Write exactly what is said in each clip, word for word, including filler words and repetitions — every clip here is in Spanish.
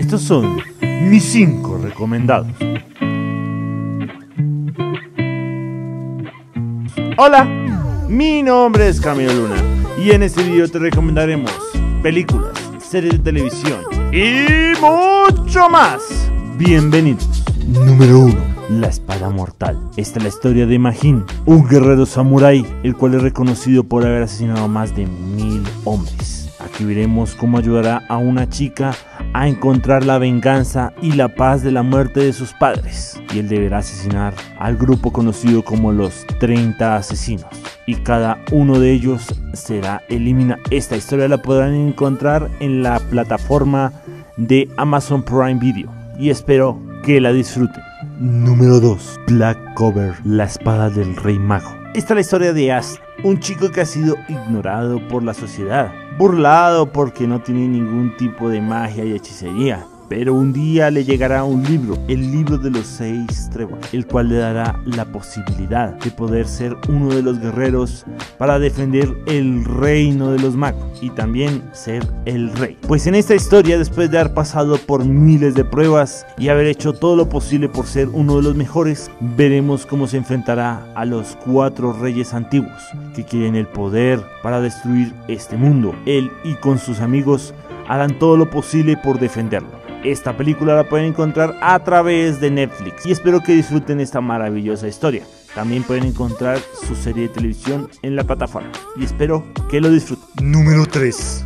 Estos son mis cinco recomendados. Hola, mi nombre es Camilo Luna y en este video te recomendaremos películas, series de televisión y mucho más. Bienvenidos. Número uno. La espada mortal. Esta es la historia de Majin, un guerrero samurái, el cual es reconocido por haber asesinado a más de mil hombres. Aquí veremos cómo ayudará a una chica a encontrar la venganza y la paz de la muerte de sus padres. Y él deberá asesinar al grupo conocido como los treinta asesinos. Y cada uno de ellos será eliminado. Esta historia la podrán encontrar en la plataforma de Amazon Prime Video. Y espero que la disfruten. Número dos. Black Clover, la espada del rey mago. Esta es la historia de Ash, un chico que ha sido ignorado por la sociedad, burlado porque no tiene ningún tipo de magia y hechicería. Pero un día le llegará un libro, el libro de los seis treguas, el cual le dará la posibilidad de poder ser uno de los guerreros para defender el reino de los magos y también ser el rey. Pues en esta historia, después de haber pasado por miles de pruebas y haber hecho todo lo posible por ser uno de los mejores, veremos cómo se enfrentará a los cuatro reyes antiguos que quieren el poder para destruir este mundo. Él y con sus amigos harán todo lo posible por defenderlo. Esta película la pueden encontrar a través de Netflix y espero que disfruten esta maravillosa historia. También pueden encontrar su serie de televisión en la plataforma y espero que lo disfruten. Número tres.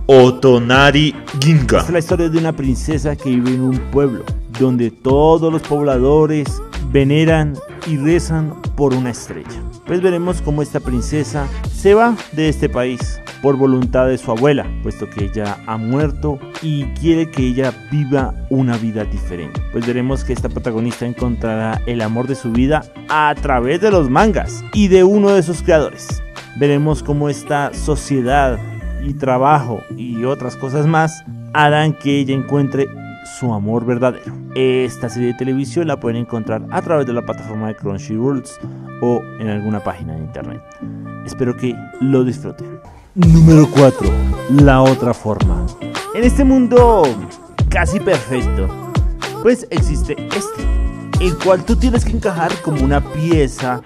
Otonari Ginga. Esta es la historia de una princesa que vive en un pueblo donde todos los pobladores veneran y rezan por una estrella. Pues veremos cómo esta princesa se va de este país por voluntad de su abuela, puesto que ella ha muerto y quiere que ella viva una vida diferente. Pues veremos que esta protagonista encontrará el amor de su vida a través de los mangas y de uno de sus creadores. Veremos cómo esta sociedad y trabajo y otras cosas más harán que ella encuentre su amor verdadero. Esta serie de televisión la pueden encontrar a través de la plataforma de Crunchyroll o en alguna página de internet. Espero que lo disfruten. Número cuatro. La otra forma. En este mundo casi perfecto, pues existe este, el cual tú tienes que encajar como una pieza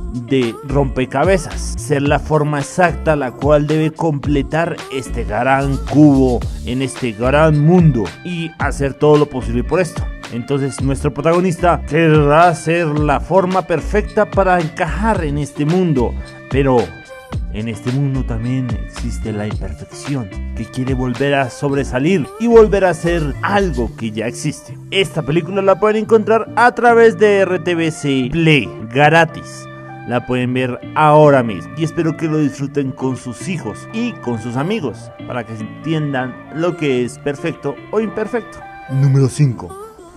de rompecabezas, ser la forma exacta la cual debe completar este gran cubo en este gran mundo y hacer todo lo posible por esto. Entonces nuestro protagonista querrá ser la forma perfecta para encajar en este mundo, pero en este mundo también existe la imperfección que quiere volver a sobresalir y volver a ser algo que ya existe. Esta película la pueden encontrar a través de R T V C Play gratis. La pueden ver ahora mismo y espero que lo disfruten con sus hijos y con sus amigos para que entiendan lo que es perfecto o imperfecto. Número cinco.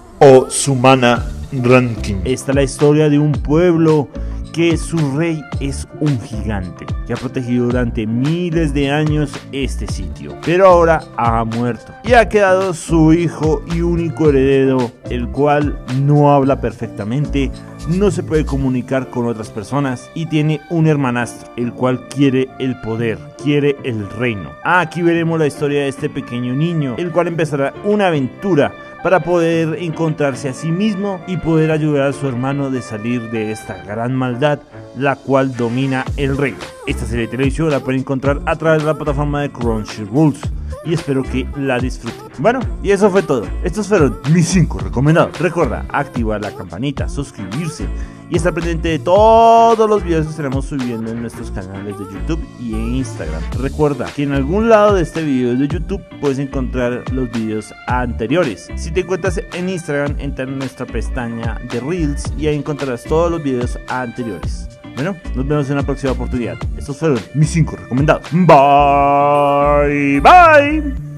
Osumana Ranking. Esta es la historia de un pueblo que su rey es un gigante que ha protegido durante miles de años este sitio, pero ahora ha muerto y ha quedado su hijo y único heredero, el cual no habla perfectamente, no se puede comunicar con otras personas y tiene un hermanastro, el cual quiere el poder, quiere el reino. Aquí veremos la historia de este pequeño niño, el cual empezará una aventura para poder encontrarse a sí mismo y poder ayudar a su hermano de salir de esta gran maldad, la cual domina el reino. Esta serie de televisión la pueden encontrar a través de la plataforma de Crunchyroll y espero que la disfruten. Bueno, y eso fue todo. Estos fueron mis cinco recomendados. Recuerda activar la campanita, suscribirse y estar pendiente de todos los videos que estaremos subiendo en nuestros canales de YouTube y en Instagram. Recuerda que en algún lado de este video de YouTube puedes encontrar los videos anteriores. Si te encuentras en Instagram, entra en nuestra pestaña de Reels y ahí encontrarás todos los videos anteriores. Bueno, nos vemos en la próxima oportunidad. Estos fueron mis cinco recomendados. Bye, bye.